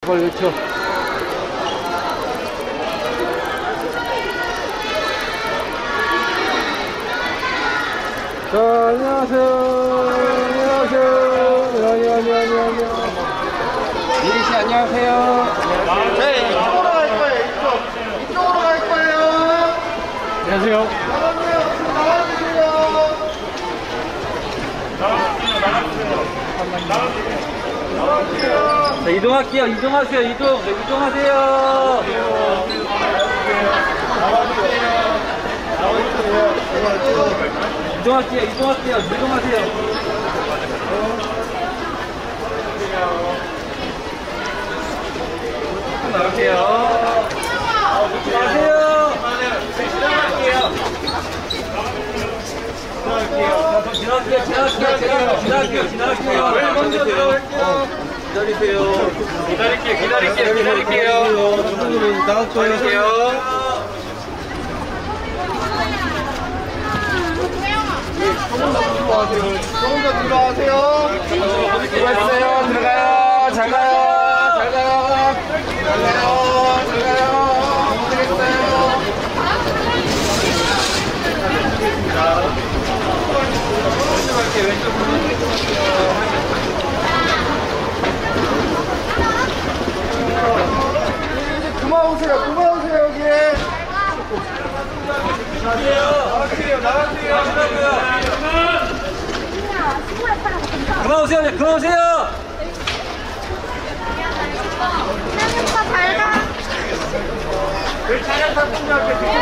빨리 외쳐. 자, 안녕하세요. 안녕하세요. 안녕. 미리 씨, 안녕하세요. 네, 이쪽으로 갈 거예요. 이쪽으로 갈 거예요. 안녕하세요. 나가주세요. 자, 이동할게요. 이동하세요. 이동하세요. 이동하세요. 나갈게요. 지나갈게요. 왜 먼저 들어갈게요. 기다릴게요. 나갈 거예요. 조금 더 들어가세요. 수고하셨어요. 들어가요. 잘 가요. 그만 오세요, 여기. 나가세요. 그만 오세요. 잘 가. 차량 탑승 할게.